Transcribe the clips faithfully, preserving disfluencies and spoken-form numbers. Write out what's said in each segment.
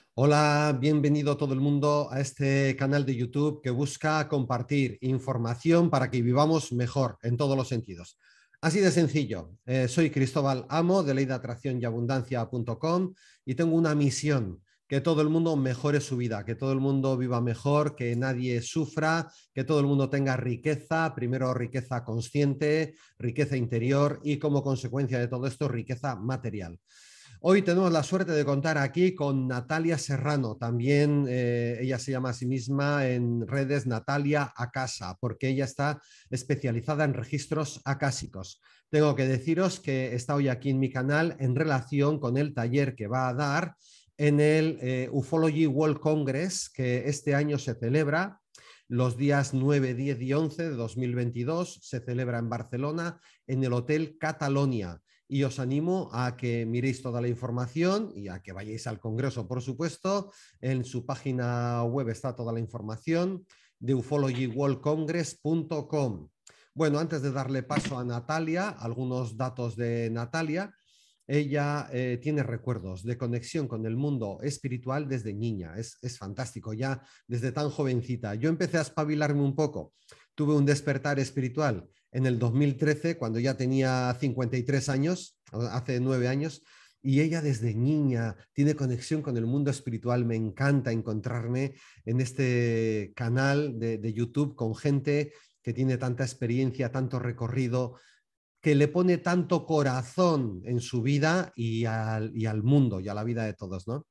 Hola, bienvenido todo el mundo a este canal de YouTube que busca compartir información para que vivamos mejor en todos los sentidos. Así de sencillo, eh, soy Cristóbal Amo de ley de atracción y abundancia punto com y tengo una misión, que todo el mundo mejore su vida, que todo el mundo viva mejor, que nadie sufra, que todo el mundo tenga riqueza, primero riqueza consciente, riqueza interior y como consecuencia de todo esto riqueza material. Hoy tenemos la suerte de contar aquí con Natalia Serrano, también eh, ella se llama a sí misma en redes Natalia Acasa, porque ella está especializada en registros acásicos. Tengo que deciros que está hoy aquí en mi canal en relación con el taller que va a dar en el eh, Ufology World Congress, que este año se celebra los días nueve, diez y once de dos mil veintidós, se celebra en Barcelona, en el Hotel Catalonia. Y os animo a que miréis toda la información y a que vayáis al congreso, por supuesto. En su página web está toda la información de ufology world congress punto com. Bueno, antes de darle paso a Natalia, algunos datos de Natalia. Ella eh, tiene recuerdos de conexión con el mundo espiritual desde niña. Es, es fantástico, ya desde tan jovencita. Yo empecé a espabilarme un poco. Tuve un despertar espiritual en el dos mil trece, cuando ya tenía cincuenta y tres años, hace nueve años, y ella desde niña tiene conexión con el mundo espiritual. Me encanta encontrarme en este canal de, de YouTube con gente que tiene tanta experiencia, tanto recorrido, que le pone tanto corazón en su vida y al, y al mundo y a la vida de todos, ¿no?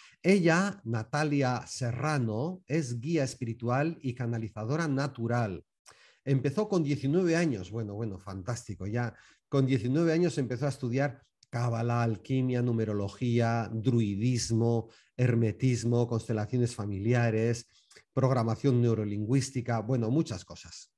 Ella, Natalia Serrano, es guía espiritual y canalizadora natural. Empezó con diecinueve años, bueno, bueno, fantástico, ya con diecinueve años empezó a estudiar cábala, alquimia, numerología, druidismo, hermetismo, constelaciones familiares, programación neurolingüística, bueno, muchas cosas.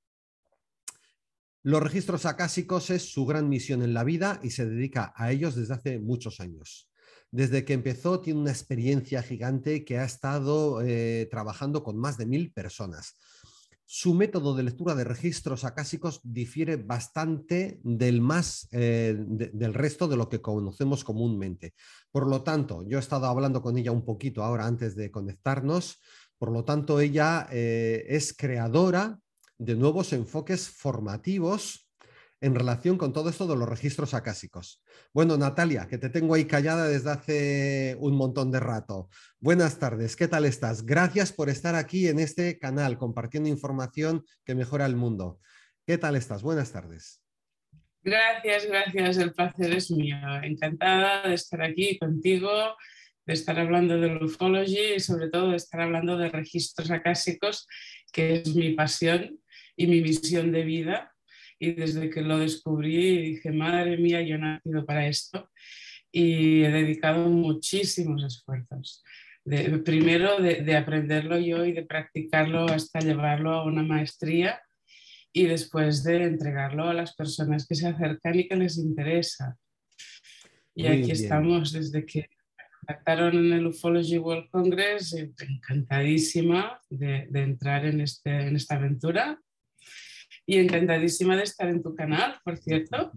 Los registros acásicos es su gran misión en la vida y se dedica a ellos desde hace muchos años. Desde que empezó tiene una experiencia gigante que ha estado eh, trabajando con más de mil personas. Su método de lectura de registros acásicos difiere bastante del, más, eh, de, del resto de lo que conocemos comúnmente. Por lo tanto, yo he estado hablando con ella un poquito ahora antes de conectarnos. Por lo tanto, ella eh, es creadora de nuevos enfoques formativos en relación con todo esto de los registros acásicos. Bueno, Natalia, que te tengo ahí callada desde hace un montón de rato. Buenas tardes, ¿qué tal estás? Gracias por estar aquí en este canal compartiendo información que mejora el mundo. ¿Qué tal estás? Buenas tardes. Gracias, gracias, el placer es mío. Encantada de estar aquí contigo, de estar hablando de ufology y sobre todo de estar hablando de registros acásicos, que es mi pasión y mi misión de vida. Y desde que lo descubrí dije, madre mía, yo he nacido para esto y he dedicado muchísimos esfuerzos. De, primero de, de aprenderlo yo y de practicarlo hasta llevarlo a una maestría y después de entregarlo a las personas que se acercan y que les interesa. Y Muy aquí bien. estamos desde que me contactaron en el Ufology World Congress, encantadísima de, de entrar en, este, en esta aventura y encantadísima de estar en tu canal, por cierto,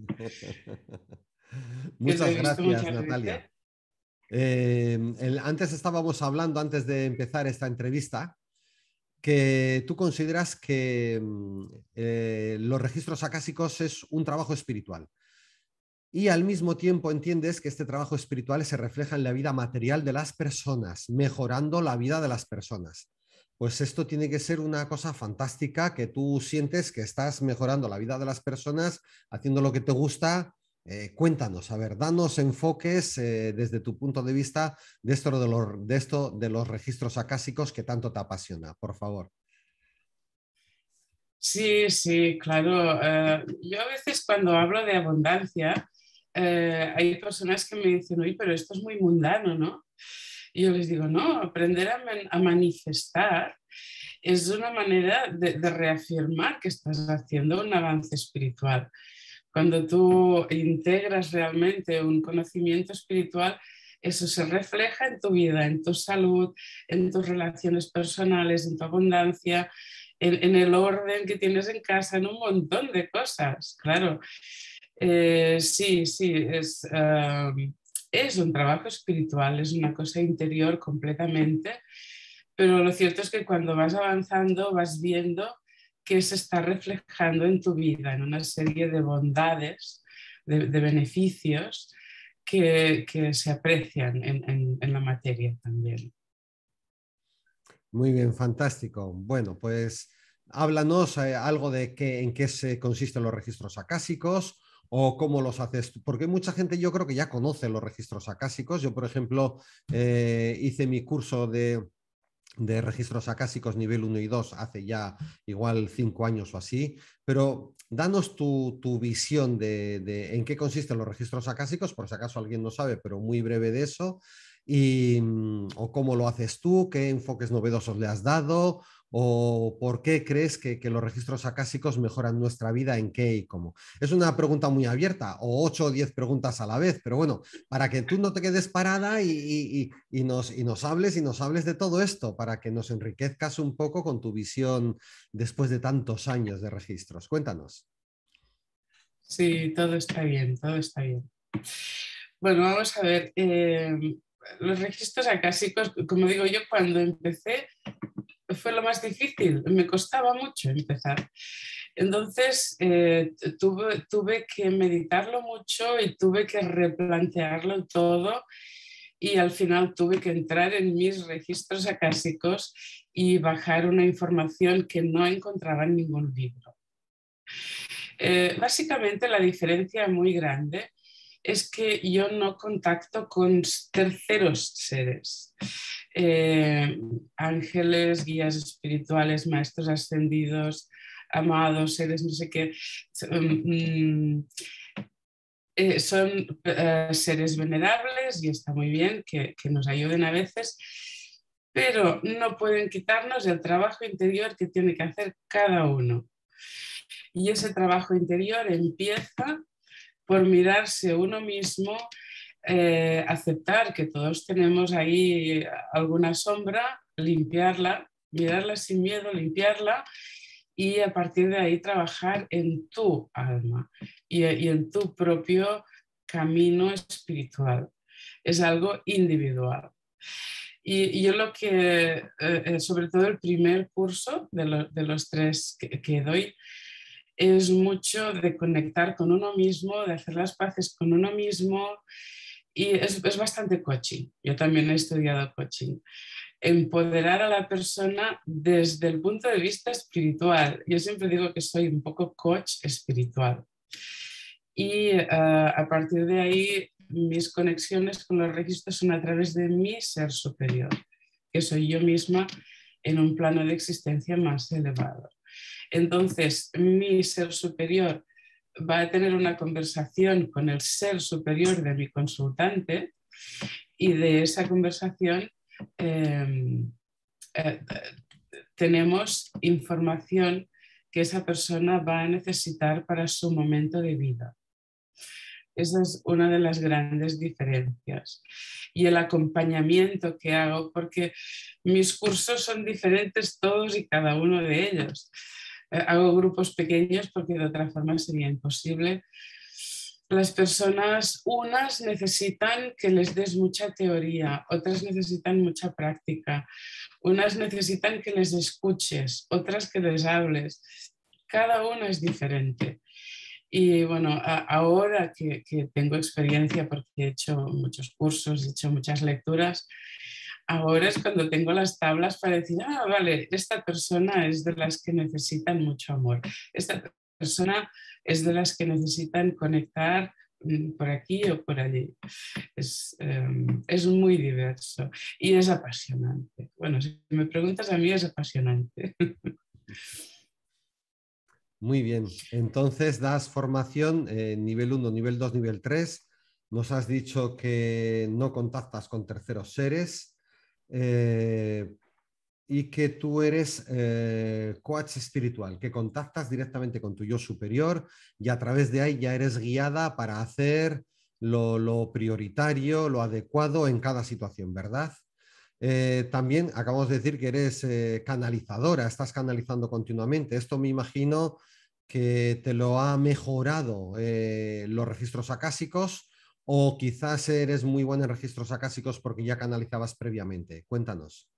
que lo Muchas he visto gracias, muchas veces. Natalia. Eh, el, antes estábamos hablando, antes de empezar esta entrevista, que tú consideras que eh, los registros acásicos es un trabajo espiritual y al mismo tiempo entiendes que este trabajo espiritual se refleja en la vida material de las personas, mejorando la vida de las personas. Pues esto tiene que ser una cosa fantástica, que tú sientes que estás mejorando la vida de las personas, haciendo lo que te gusta. Eh, cuéntanos, a ver, danos enfoques eh, desde tu punto de vista de esto de, los, de esto de los registros acásicos que tanto te apasiona, por favor. Sí, sí, claro. Uh, yo a veces cuando hablo de abundancia, uh, hay personas que me dicen, oye, pero esto es muy mundano, ¿no? Y yo les digo, no, aprender a, man a manifestar es una manera de, de reafirmar que estás haciendo un avance espiritual. Cuando tú integras realmente un conocimiento espiritual, eso se refleja en tu vida, en tu salud, en tus relaciones personales, en tu abundancia, en, en el orden que tienes en casa, en un montón de cosas, claro. Eh, sí, sí, es, uh, es un trabajo espiritual, es una cosa interior completamente, pero lo cierto es que cuando vas avanzando vas viendo que se está reflejando en tu vida, en una serie de bondades, de, de beneficios que, que, se aprecian en, en, en la materia también. Muy bien, fantástico. Bueno, pues háblanos eh, algo de qué, en qué se consisten los registros acásicos o cómo los haces tú, porque mucha gente yo creo que ya conoce los registros acásicos. Yo, por ejemplo, eh, hice mi curso de, de registros acásicos nivel uno y dos hace ya igual cinco años o así, pero danos tu, tu visión de, de en qué consisten los registros acásicos, por si acaso alguien no sabe, pero muy breve de eso, y, o cómo lo haces tú, qué enfoques novedosos le has dado, o por qué crees que, que los registros acásicos mejoran nuestra vida, en qué y cómo. Es una pregunta muy abierta, o ocho o diez preguntas a la vez, pero bueno, para que tú no te quedes parada y, y, y, nos, y nos hables y nos hables de todo esto, para que nos enriquezcas un poco con tu visión después de tantos años de registros. Cuéntanos. Sí, todo está bien, todo está bien. Bueno, vamos a ver. Eh, los registros acásicos, como digo yo, cuando empecé fue lo más difícil, me costaba mucho empezar. Entonces eh, tuve, tuve que meditarlo mucho y tuve que replantearlo todo y al final tuve que entrar en mis registros acásicos y bajar una información que no encontraba en ningún libro. Eh, básicamente la diferencia muy grande es que yo no contacto con terceros seres, eh, ángeles, guías espirituales, maestros ascendidos, amados, seres no sé qué. Um, eh, son uh, seres venerables y está muy bien que, que nos ayuden a veces, pero no pueden quitarnos el trabajo interior que tiene que hacer cada uno. Y ese trabajo interior empieza por mirarse uno mismo, eh, aceptar que todos tenemos ahí alguna sombra, limpiarla, mirarla sin miedo, limpiarla y a partir de ahí trabajar en tu alma y, y en tu propio camino espiritual. Es algo individual. Y, y yo lo que, eh, sobre todo el primer curso de, lo, de los tres que, que doy, es mucho de conectar con uno mismo, de hacer las paces con uno mismo y es, es bastante coaching. Yo también he estudiado coaching. Empoderar a la persona desde el punto de vista espiritual. Yo siempre digo que soy un poco coach espiritual. Y uh, a partir de ahí mis conexiones con los registros son a través de mi ser superior, que soy yo misma en un plano de existencia más elevado. Entonces, mi ser superior va a tener una conversación con el ser superior de mi consultante y de esa conversación eh, eh, tenemos información que esa persona va a necesitar para su momento de vida. Esa es una de las grandes diferencias. Y el acompañamiento que hago, porque mis cursos son diferentes todos y cada uno de ellos. Hago grupos pequeños porque de otra forma sería imposible. Las personas, unas necesitan que les des mucha teoría, otras necesitan mucha práctica, unas necesitan que les escuches, otras que les hables. Cada una es diferente. Y bueno, a, ahora que, que tengo experiencia porque he hecho muchos cursos, he hecho muchas lecturas, ahora es cuando tengo las tablas para decir, ah, vale, esta persona es de las que necesitan mucho amor, esta persona es de las que necesitan conectar por aquí o por allí. Es, eh, es muy diverso y es apasionante. Bueno, si me preguntas a mí, es apasionante. Muy bien, entonces das formación eh, nivel uno, nivel dos, nivel tres. Nos has dicho que no contactas con terceros seres eh, y que tú eres eh, coach espiritual, que contactas directamente con tu yo superior y a través de ahí ya eres guiada para hacer lo, lo prioritario, lo adecuado en cada situación, ¿verdad? Eh, también acabamos de decir que eres eh, canalizadora, estás canalizando continuamente. Esto me imagino que te lo ha mejorado eh, los registros acásicos o quizás eres muy buena en registros acásicos porque ya canalizabas previamente. Cuéntanos.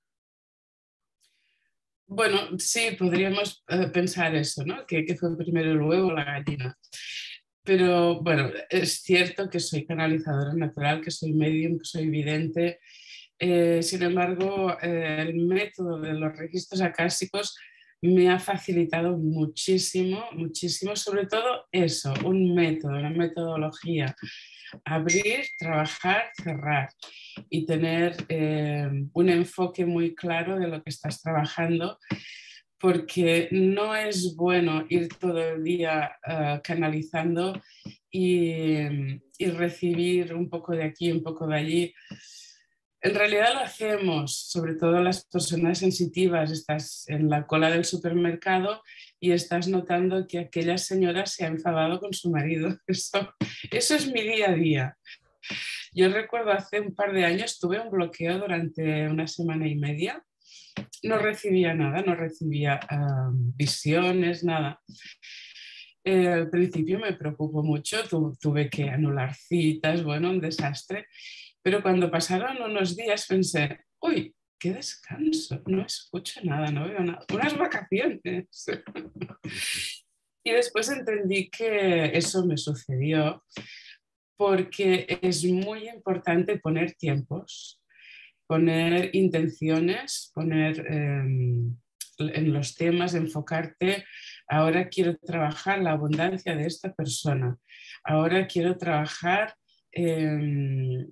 Bueno, sí, podríamos eh, pensar eso, ¿no? Que, que fue primero el huevo o la gallina. Pero bueno, es cierto que soy canalizadora natural, que soy medium, que soy vidente. Eh, sin embargo, eh, el método de los registros acásicos me ha facilitado muchísimo, muchísimo, sobre todo eso, un método, una metodología. Abrir, trabajar, cerrar y tener eh, un enfoque muy claro de lo que estás trabajando, porque no es bueno ir todo el día uh, canalizando y, y recibir un poco de aquí, un poco de allí. En realidad lo hacemos, sobre todo las personas sensitivas. Estás en la cola del supermercado y estás notando que aquella señora se ha enfadado con su marido. Eso, eso es mi día a día. Yo recuerdo hace un par de años tuve un bloqueo durante una semana y media. No recibía nada, no recibía uh, visiones, nada. Eh, al principio me preocupó mucho, tu, tuve que anular citas, bueno, un desastre. Pero cuando pasaron unos días pensé, uy, qué descanso, no escucho nada, no veo nada, unas vacaciones. Y después entendí que eso me sucedió porque es muy importante poner tiempos, poner intenciones, poner eh, en los temas, enfocarte. Ahora quiero trabajar la abundancia de esta persona. Ahora quiero trabajar eh,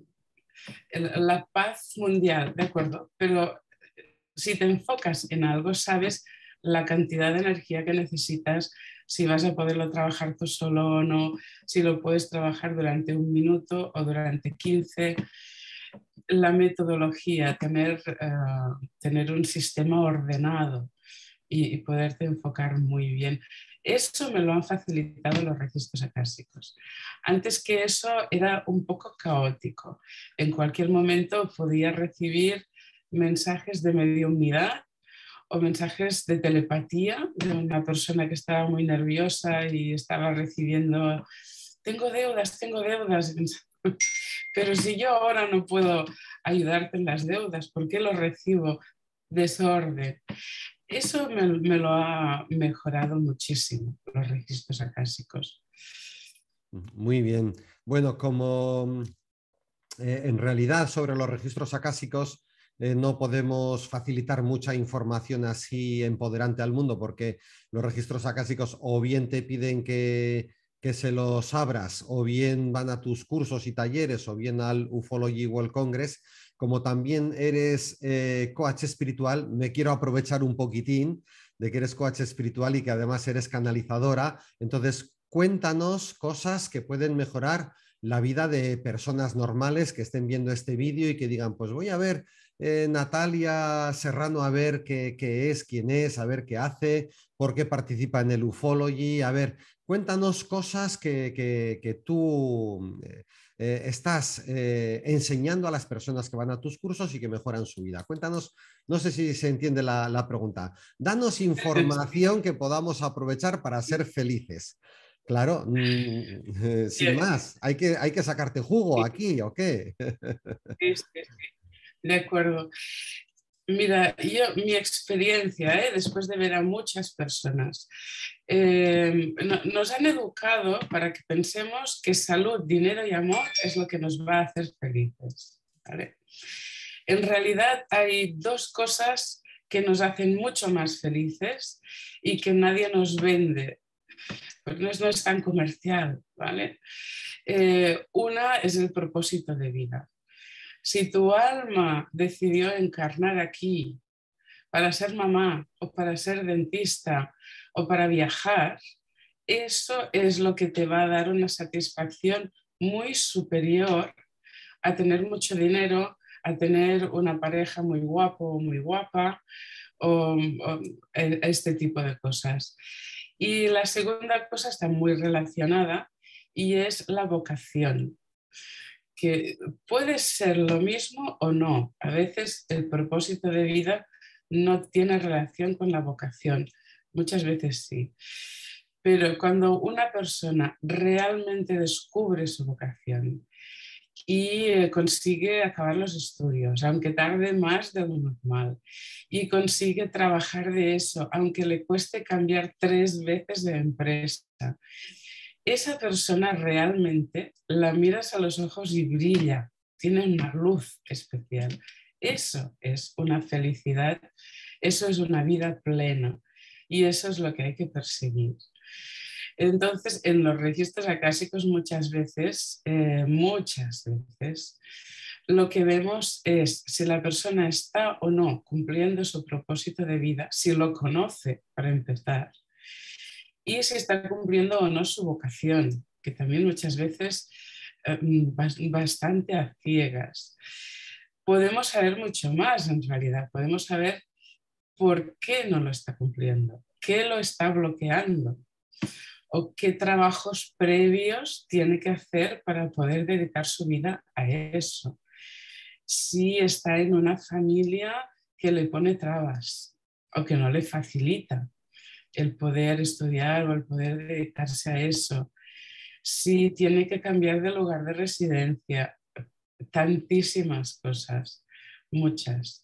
la paz mundial, ¿de acuerdo? Pero si te enfocas en algo, sabes la cantidad de energía que necesitas, si vas a poderlo trabajar tú solo o no, si lo puedes trabajar durante un minuto o durante quince. La metodología, tener, uh, tener un sistema ordenado y, y poderte enfocar muy bien. Eso me lo han facilitado los registros acásicos. Antes que eso era un poco caótico. En cualquier momento podía recibir mensajes de mediumnidad o mensajes de telepatía de una persona que estaba muy nerviosa y estaba recibiendo, tengo deudas, tengo deudas. Pero si yo ahora no puedo ayudarte en las deudas, ¿por qué lo recibo? Desorden. Eso me, me lo ha mejorado muchísimo, los registros acásicos. Muy bien. Bueno, como eh, en realidad sobre los registros acásicos eh, no podemos facilitar mucha información así empoderante al mundo, porque los registros acásicos o bien te piden que, que se los abras, o bien van a tus cursos y talleres, o bien al Ufology World Congress. Como también eres eh, coach espiritual, me quiero aprovechar un poquitín de que eres coach espiritual y que además eres canalizadora. Entonces, cuéntanos cosas que pueden mejorar la vida de personas normales que estén viendo este vídeo y que digan, pues voy a ver eh, Natalia Serrano, a ver qué, qué es, quién es, a ver qué hace, por qué participa en el Ufology. A ver, cuéntanos cosas que, que, que tú eh, eh, estás eh, enseñando a las personas que van a tus cursos y que mejoran su vida. Cuéntanos, no sé si se entiende la, la pregunta. Danos información que podamos aprovechar para ser felices. Claro, mm, sin más, hay que, hay que sacarte jugo aquí, ¿o qué? Sí, sí, sí. De acuerdo. Mira, yo, mi experiencia, ¿eh? Después de ver a muchas personas, eh, no, nos han educado para que pensemos que salud, dinero y amor es lo que nos va a hacer felices, ¿vale? En realidad hay dos cosas que nos hacen mucho más felices y que nadie nos vende, pues no es, no es tan comercial, ¿vale? Eh, una es el propósito de vida. Si tu alma decidió encarnar aquí para ser mamá o para ser dentista o para viajar, eso es lo que te va a dar una satisfacción muy superior a tener mucho dinero, a tener una pareja muy guapo o muy guapa o, o este tipo de cosas. Y la segunda cosa está muy relacionada y es la vocación, que puede ser lo mismo o no. A veces el propósito de vida no tiene relación con la vocación, muchas veces sí. Pero cuando una persona realmente descubre su vocación y eh, consigue acabar los estudios, aunque tarde más de lo normal, y consigue trabajar de eso, aunque le cueste cambiar tres veces de empresa. Esa persona realmente la miras a los ojos y brilla, tiene una luz especial. Eso es una felicidad, eso es una vida plena y eso es lo que hay que perseguir. Entonces, en los registros acásicos muchas veces, eh, muchas veces, lo que vemos es si la persona está o no cumpliendo su propósito de vida, si lo conoce para empezar, y si está cumpliendo o no su vocación, que también muchas veces eh, bastante a ciegas. Podemos saber mucho más en realidad, podemos saber por qué no lo está cumpliendo, qué lo está bloqueando o qué trabajos previos tiene que hacer para poder dedicar su vida a eso. Si está en una familia que le pone trabas o que no le facilita el poder estudiar o el poder dedicarse a eso, si tiene que cambiar de lugar de residencia, tantísimas cosas, muchas.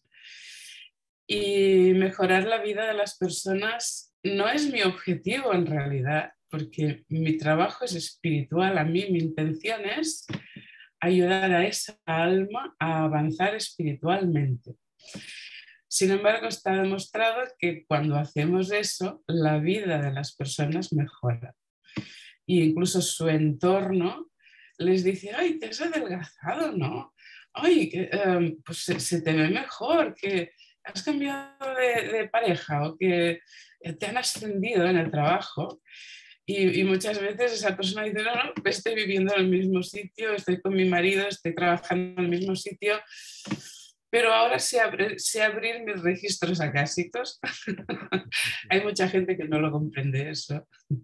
Y mejorar la vida de las personas no es mi objetivo en realidad, porque mi trabajo es espiritual. A mí mi intención es ayudar a esa alma a avanzar espiritualmente. Sin embargo, está demostrado que cuando hacemos eso, la vida de las personas mejora. E incluso su entorno les dice, ay, te has adelgazado, ¿no? Ay, que, um, pues se, se te ve mejor, que has cambiado de, de pareja o que te han ascendido en el trabajo. Y, y muchas veces esa persona dice, no, no, estoy viviendo en el mismo sitio, estoy con mi marido, estoy trabajando en el mismo sitio, pero ahora sé abrir, sé abrir mis registros acásicos. Hay mucha gente que no lo comprende eso.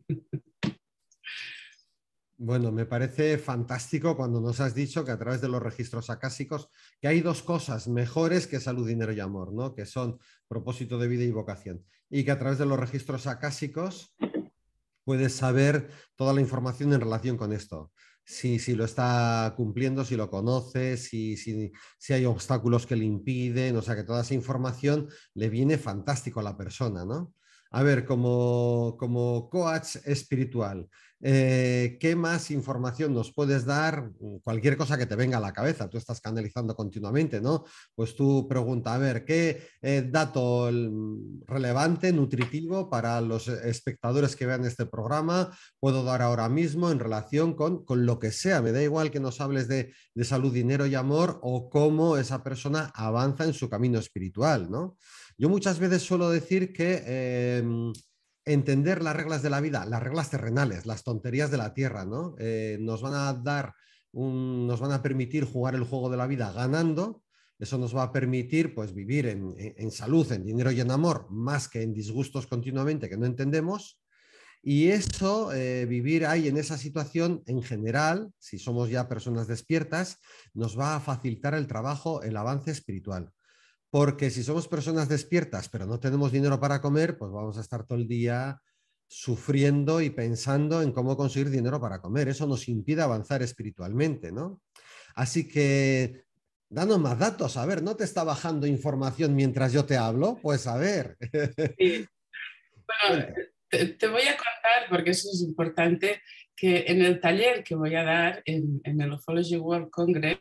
Bueno, me parece fantástico cuando nos has dicho que a través de los registros acásicos que hay dos cosas mejores que salud, dinero y amor, ¿no? Que son propósito de vida y vocación. Y que a través de los registros acásicos puedes saber toda la información en relación con esto. Si, si lo está cumpliendo, si lo conoce, si, si, si hay obstáculos que le impiden, o sea que toda esa información le viene fantástico a la persona, ¿no? A ver, como, como coach espiritual, eh, ¿qué más información nos puedes dar? Cualquier cosa que te venga a la cabeza, tú estás canalizando continuamente, ¿no? Pues tú pregunta, a ver, ¿qué eh, dato relevante, nutritivo para los espectadores que vean este programa puedo dar ahora mismo en relación con, con lo que sea? Me da igual que nos hables de, de salud, dinero y amor o cómo esa persona avanza en su camino espiritual, ¿no? Yo muchas veces suelo decir que eh, entender las reglas de la vida, las reglas terrenales, las tonterías de la tierra, ¿no? Eh, nos van a dar, un, nos van a permitir jugar el juego de la vida ganando. Eso nos va a permitir pues, vivir en, en, en salud, en dinero y en amor, más que en disgustos continuamente que no entendemos. Y eso, eh, vivir ahí en esa situación, en general, si somos ya personas despiertas, nos va a facilitar el trabajo, el avance espiritual. Porque si somos personas despiertas, pero no tenemos dinero para comer, pues vamos a estar todo el día sufriendo y pensando en cómo conseguir dinero para comer. Eso nos impide avanzar espiritualmente, ¿no? Así que, danos más datos. A ver, ¿no te está bajando información mientras yo te hablo? Pues a ver. Sí. Bueno, te, te voy a contar, porque eso es importante, que en el taller que voy a dar en, en el Ufology World Congress,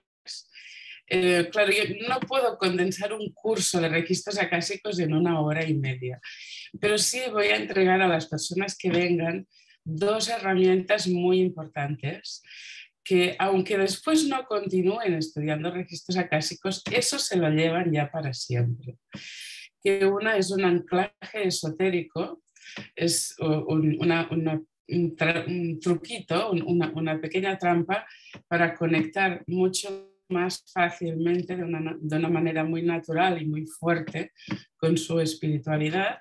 Eh, claro, yo no puedo condensar un curso de registros acásicos en una hora y media, pero sí voy a entregar a las personas que vengan dos herramientas muy importantes que, aunque después no continúen estudiando registros acásicos, eso se lo llevan ya para siempre. Que una es un anclaje esotérico, es un, una, una un, un truquito, una, una pequeña trampa para conectar mucho más fácilmente, de una, de una manera muy natural y muy fuerte, con su espiritualidad.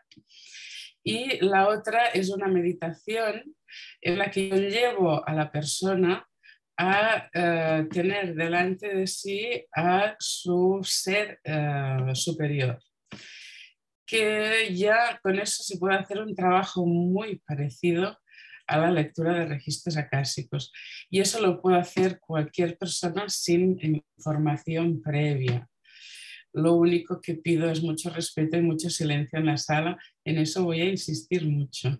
Y la otra es una meditación en la que yo llevo a la persona a uh, tener delante de sí a su ser uh, superior. Que ya con eso se puede hacer un trabajo muy parecido a la lectura de registros acásicos. Y eso lo puede hacer cualquier persona sin información previa. Lo único que pido es mucho respeto y mucho silencio en la sala. En eso voy a insistir mucho.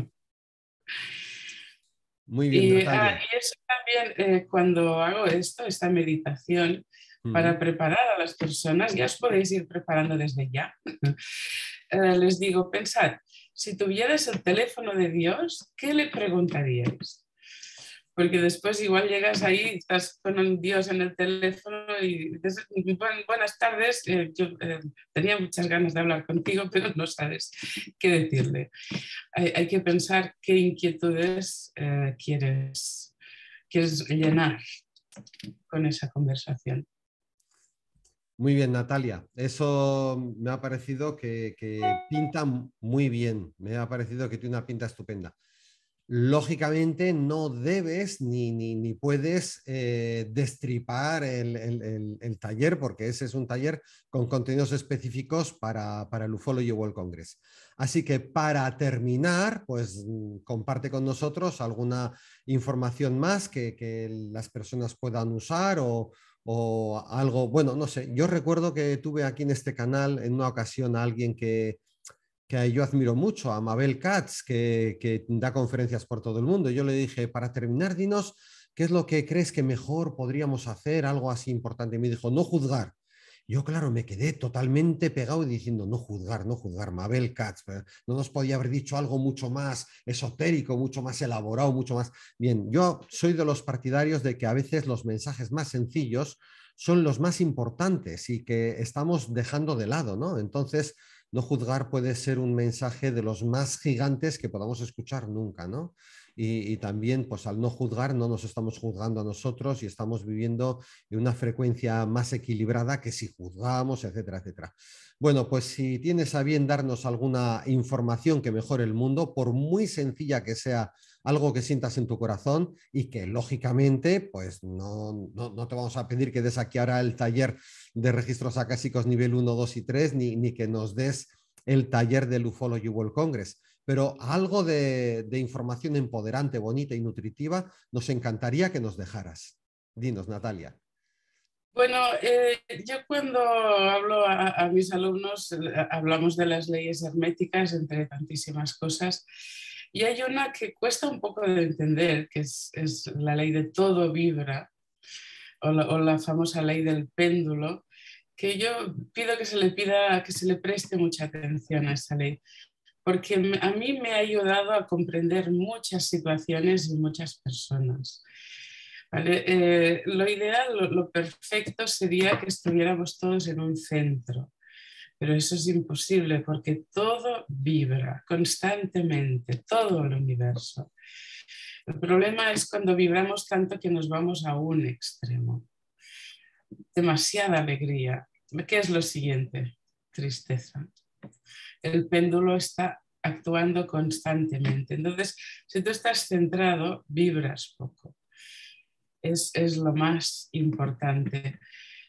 Muy bien, Y, ah, Natalia. y eso también, eh, cuando hago esto, esta meditación, para Uh-huh. preparar a las personas, ya os podéis ir preparando desde ya. Eh, les digo, pensad, si tuvierais el teléfono de Dios, ¿qué le preguntaríais? Porque después igual llegas ahí, estás con un Dios en el teléfono y dices, buenas tardes, eh, yo eh, tenía muchas ganas de hablar contigo, pero no sabes qué decirle. Hay, hay que pensar qué inquietudes eh, quieres, quieres llenar con esa conversación. Muy bien, Natalia. Eso me ha parecido que, que pinta muy bien. Me ha parecido que tiene una pinta estupenda. Lógicamente no debes ni, ni, ni puedes eh, destripar el, el, el, el taller, porque ese es un taller con contenidos específicos para, para el Ufology World Congress. Así que para terminar, pues comparte con nosotros alguna información más que, que las personas puedan usar o, o algo, bueno, no sé. Yo recuerdo que tuve aquí en este canal en una ocasión a alguien que que yo admiro mucho, a Mabel Katz, que, que da conferencias por todo el mundo. Yo le dije, para terminar, dinos, ¿qué es lo que crees que mejor podríamos hacer? Algo así importante. Y me dijo, no juzgar. Yo, claro, me quedé totalmente pegado y diciendo, no juzgar, no juzgar, Mabel Katz, no nos podía haber dicho algo mucho más esotérico, mucho más elaborado, mucho más... Bien, yo soy de los partidarios de que a veces los mensajes más sencillos son los más importantes y que estamos dejando de lado, ¿no? Entonces, no juzgar puede ser un mensaje de los más gigantes que podamos escuchar nunca, ¿no? Y, y, también, pues al no juzgar, no nos estamos juzgando a nosotros y estamos viviendo en una frecuencia más equilibrada que si juzgamos, etcétera, etcétera. Bueno, pues si tienes a bien darnos alguna información que mejore el mundo, por muy sencilla que sea, algo que sientas en tu corazón y que lógicamente, pues no, no, no te vamos a pedir que des aquí ahora el taller de registros acásicos nivel uno, dos y tres, ni, ni que nos des el taller del Ufology World Congress, pero algo de, de información empoderante, bonita y nutritiva nos encantaría que nos dejaras. Dinos, Natalia. Bueno, eh, yo cuando hablo a, a mis alumnos, eh, hablamos de las leyes herméticas, entre tantísimas cosas, y hay una que cuesta un poco de entender, que es, es la ley de todo vibra, o la, o la famosa ley del péndulo, que yo pido que se le pida, que se le preste mucha atención a esa ley, porque a mí me ha ayudado a comprender muchas situaciones y muchas personas. ¿Vale? Eh, lo ideal, lo, lo perfecto sería que estuviéramos todos en un centro, pero eso es imposible porque todo vibra constantemente, todo el universo. El problema es cuando vibramos tanto que nos vamos a un extremo. Demasiada alegría. ¿Qué es lo siguiente? Tristeza. El péndulo está actuando constantemente. Entonces, si tú estás centrado, vibras poco. Es, es lo más importante.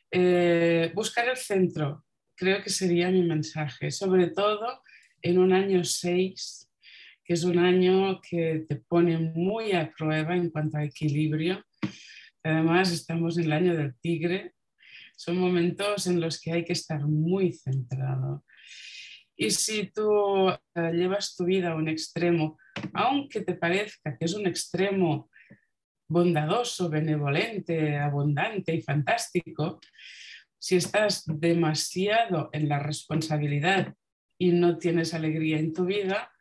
Eh, buscar el centro, creo que sería mi mensaje, sobre todo en un año seis, que es un año que te pone muy a prueba en cuanto a equilibrio. Además, estamos en el año del tigre. Son momentos en los que hay que estar muy centrado. Y si tú uh, llevas tu vida a un extremo, aunque te parezca que es un extremo bondadoso, benevolente, abundante y fantástico, si estás demasiado en la responsabilidad y no tienes alegría en tu vida,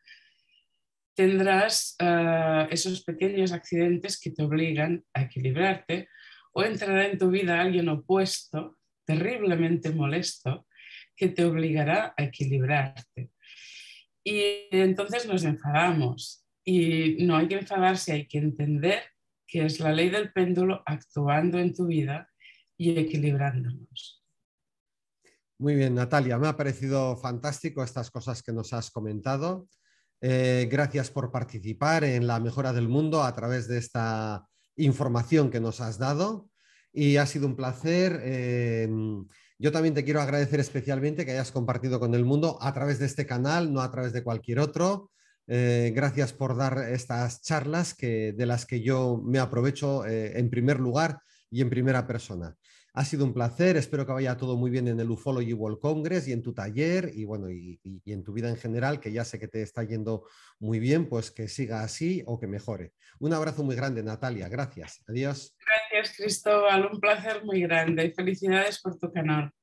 tendrás uh, esos pequeños accidentes que te obligan a equilibrarte, o entrará en tu vida alguien opuesto, terriblemente molesto, que te obligará a equilibrarte. Y entonces nos enfadamos. Y no hay que enfadarse, hay que entender que es la ley del péndulo actuando en tu vida y equilibrándonos. Muy bien, Natalia, me ha parecido fantástico estas cosas que nos has comentado. Eh, gracias por participar en la mejora del mundo a través de esta información que nos has dado y ha sido un placer. Eh, yo también te quiero agradecer especialmente que hayas compartido con el mundo a través de este canal, no a través de cualquier otro. Eh, gracias por dar estas charlas que, de las que yo me aprovecho eh, en primer lugar y en primera persona. Ha sido un placer, espero que vaya todo muy bien en el Ufology World Congress y en tu taller y, bueno, y, y, y en tu vida en general, que ya sé que te está yendo muy bien, pues que siga así o que mejore. Un abrazo muy grande, Natalia. Gracias. Adiós. Gracias, Cristóbal. Un placer muy grande. Felicidades por tu canal.